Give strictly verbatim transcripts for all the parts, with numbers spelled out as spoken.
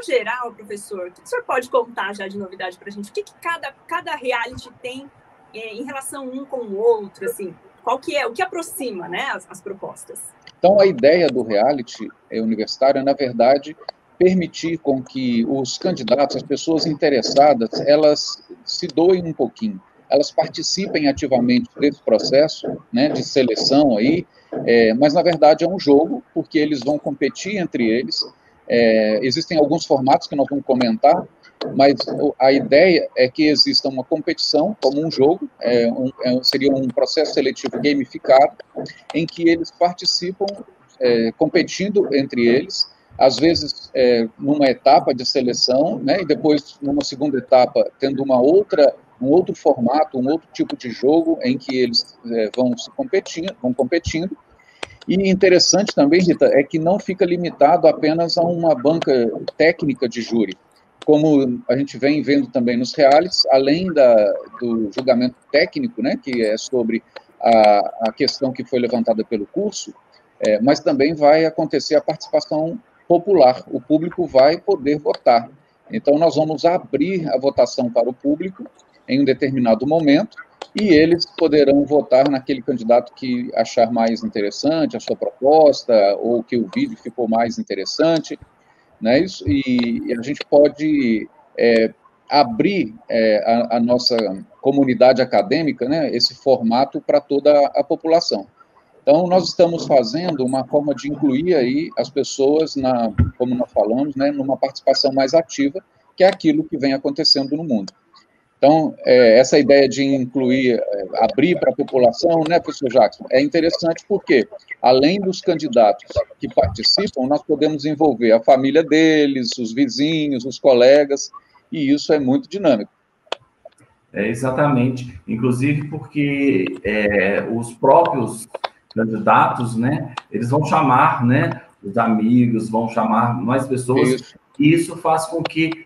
no geral, professor, o que o senhor pode contar já de novidade para a gente? O que, que cada, cada reality tem é, em relação um com o outro, assim? Qual que é, o que aproxima, né, as, as propostas? Então, a ideia do reality universitário é, na verdade, permitir com que os candidatos, as pessoas interessadas, elas se doem um pouquinho, elas participem ativamente desse processo, né, de seleção aí, é, mas, na verdade, é um jogo, porque eles vão competir entre eles. É, existem alguns formatos que nós vamos comentar, mas a ideia é que exista uma competição, como um jogo, é, um, é, seria um processo seletivo gamificado, em que eles participam é, competindo entre eles, às vezes é, numa etapa de seleção, né, e depois numa segunda etapa tendo uma outra, um outro formato, um outro tipo de jogo em que eles é, vão se competindo, vão competindo. E interessante também, Rita, é que não fica limitado apenas a uma banca técnica de júri, como a gente vem vendo também nos realities, além da, do julgamento técnico, né, que é sobre a, a questão que foi levantada pelo curso, é, mas também vai acontecer a participação popular, o público vai poder votar. Então, nós vamos abrir a votação para o público em um determinado momento, e eles poderão votar naquele candidato que achar mais interessante a sua proposta, ou que o vídeo ficou mais interessante, né? Isso, e, e a gente pode é, abrir é, a, a nossa comunidade acadêmica, né, esse formato para toda a população. Então, nós estamos fazendo uma forma de incluir aí as pessoas, na, como nós falamos, né, numa participação mais ativa, que é aquilo que vem acontecendo no mundo. Então, é, essa ideia de incluir, é, abrir para a população, né, professor Jackson, é interessante porque, além dos candidatos que participam, nós podemos envolver a família deles, os vizinhos, os colegas, e isso é muito dinâmico. É, exatamente, inclusive porque é, os próprios candidatos, né, eles vão chamar, né, os amigos, vão chamar mais pessoas, isso. E isso faz com que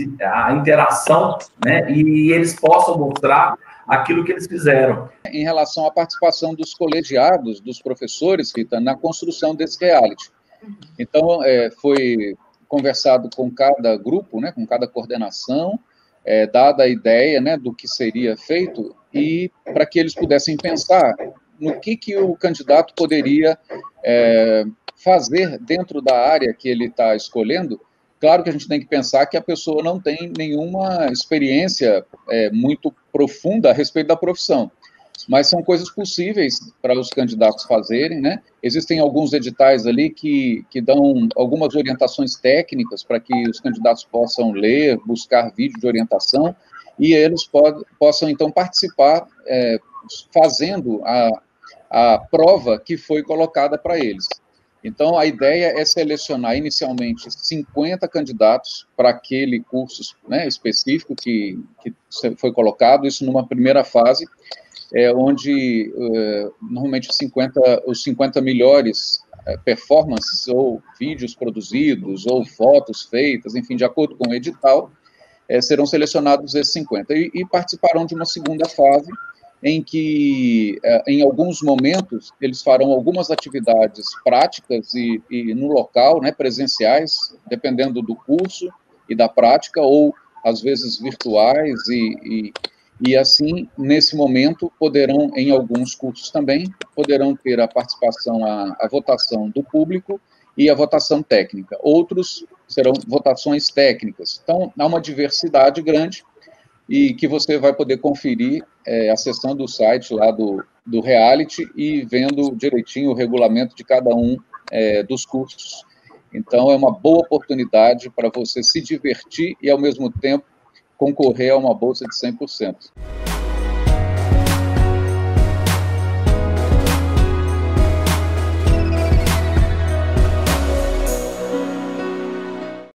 a interação, né, e eles possam mostrar aquilo que eles fizeram. Em relação à participação dos colegiados, dos professores, Rita, na construção desse reality. Então, é, foi conversado com cada grupo, né, com cada coordenação, é, dada a ideia, né, do que seria feito, e para que eles pudessem pensar no que, que o candidato poderia é, fazer dentro da área que ele está escolhendo. Claro que a gente tem que pensar que a pessoa não tem nenhuma experiência é, muito profunda a respeito da profissão, mas são coisas possíveis para os candidatos fazerem, né? Existem alguns editais ali que, que dão algumas orientações técnicas para que os candidatos possam ler, buscar vídeo de orientação, e eles pod, possam, então, participar é, fazendo a, a prova que foi colocada para eles. Então, a ideia é selecionar inicialmente cinquenta candidatos para aquele curso, né, específico que, que foi colocado, isso numa primeira fase, é, onde é, normalmente os cinquenta, os cinquenta melhores é, performances, ou vídeos produzidos, ou fotos feitas, enfim, de acordo com o edital, é, serão selecionados esses cinquenta, e, e participarão de uma segunda fase, em que, em alguns momentos, eles farão algumas atividades práticas e, e no local, né, presenciais, dependendo do curso e da prática, ou, às vezes, virtuais, e, e, e assim, nesse momento, poderão, em alguns cursos também, poderão ter a participação, a, a votação do público e a votação técnica. Outros serão votações técnicas. Então, há uma diversidade grande, e que você vai poder conferir é, acessando o site lá do, do reality e vendo direitinho o regulamento de cada um é, dos cursos. Então, é uma boa oportunidade para você se divertir e, ao mesmo tempo, concorrer a uma bolsa de cem por cento.